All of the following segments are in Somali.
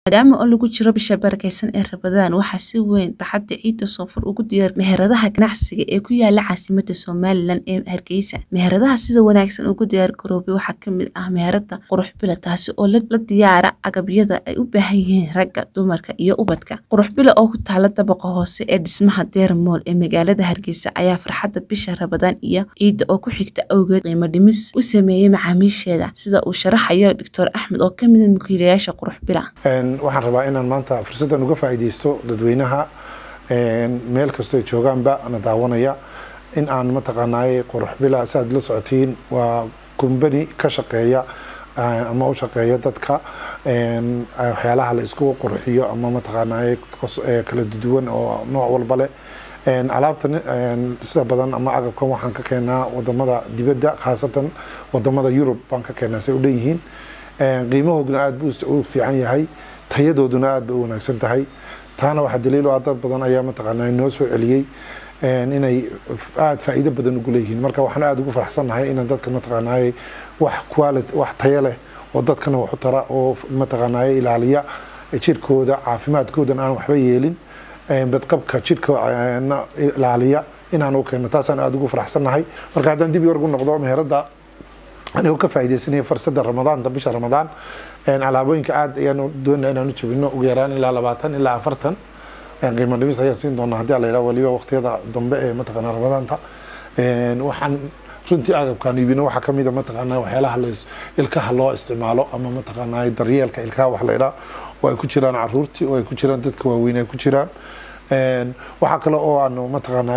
maadaama oo lagu jiro bisha barakeysan ee Ramadaan waxa si weyn raxada ciidda Soonfur ugu diyaar meheradaha ganacsiga ee ku yaala caasimadda Soomaaliland ee Hargeysa. Meheradaha sida wanaagsan ugu diyaar garoobay waxa kamid ah meherada qurux bila taasi oo la diyaara agabyada ay u baahan yihiin ragga, dumarka iyo ubadka. Qurux bila oo ku taala dabaqa hoose ee dhismaha Deer Mall ee magaalada Hargeysa ayaa farxadda bisha Ramadaan iyo ciidda oo ku xigta awgeed qiimo dhimis u sameeyay macaamiisheeda sida uu sharaxayo Dr. Axmed oo kamid ah mulkiilayaasha qurux bila. waxaan rabaa inaan maanta fursadan uga faa'iideysto dadweynaha meel kasta ay joogaanba ana daawanaya in aan mataqaanaay qurux bila saad la socotiin waa company ka shaqeeya ama u shaqeeya dadka waxyaalaha la isku qurxiyo ama mataqaanaay kala duwan oo nooc walba leh alaabtan sida badan ama agabkan waxaan ka keenaa wadamada dibadda khaasatan wadamada Europe baan ka keenaa say u leeyihiin qiimahooduna aad buu u fiican yahay tayadooduna aad u wanaagsan tahay taana waxa daliil u ah dad badan ayaa mataqaanaa noo soo celiyay inay aad faa'iido badan ugu leeyihiin marka waxaan aad ugu faraxsanahay in dadka mataqaanaa wax quality wax tayo leh oo dadkana wax u tara oo mataqaanaa ilaaliya jirkooda caafimaadkooda aan waxba yeelin badqabka jirka ilaaliya inaan u keeno taasaan aad ugu faraxsanahay marka haddaan dib ugu noqdo meherada أنا هو كفايدة فرصة رمضان طبيش رمضان على أبوين كعاد يعني دون أنا نشوف إنه وجيران إلى لبعتان إلى عفرتن يعني قيمة دميس هي سين دون هدي على الأول وقت هذا ضمبئ متقنا رمضان تا وحن رنتي أغلب كانوا يبينوا حكم إذا متقنا وحيلها الكه الله استعماله أما متقنا الدريال كالكه وحليلا ويكوشران عرورتي ويكوشران تذكوا وين يكوشران وحكلا أو أنه متقنا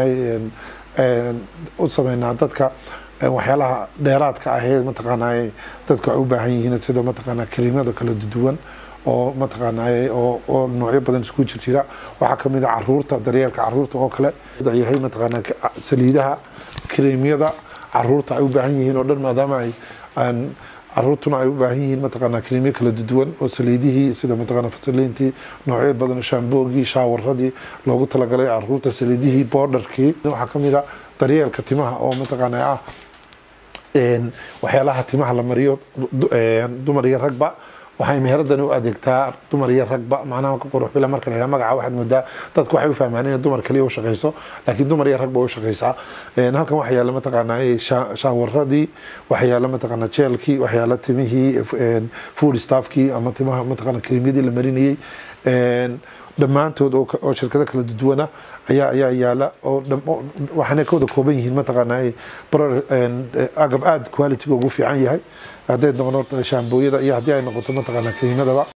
أصلا عددك waxyaalaha dheeraadka ah ee mataqaanay dadka u baahan yihiin sida mataqaanaa kaliimada kala duwan oo mataqaanay oo noocyo badan isku jira waxa kamid ah caruurta daryeelka caruurta oo kale yahay mataqaanaa saliidaha kaliimada caruurta ay u baahan yihiin oo dhan maadaama ay caruurtuna ay u baahan yihiin mataqaanaa kaliimyo kala duwan oo saliidihii sida mataqaanaa fasaliintii noocyo badan shaamboogii shaawaradii loogu talagalay caruurta saliidihii borderkii waxa kamid ah daryeelka timaha oo mataqaanaa waxyaalaha timaha la mariyo dumar iyo ragba waxay meheradani u adeegtaa dumar iyo ragba macnaha qurux bila marka la magaca waxaad moodaa dadku waxay u fahmaan in dumar kaliya u shaqeyso laakiin dumar iyo ragba u shaqeysaa halkan waxa yaala mataqaanaa shaawaradii waxa yaala mataqaanaa jeelkii waxa yaala timihii food staffkii ama timaha mataqaanaa kariimyadii la marinayay dhammaantood oo shirkado kala duwana ayaa yaala oo waxaana ka wada kooban yihiin mataqaanaa agab aad quality ugu fiican yahay haddii noqoto shaambooyada iyo haddii ay noqoto mataqaanaa kariimadaba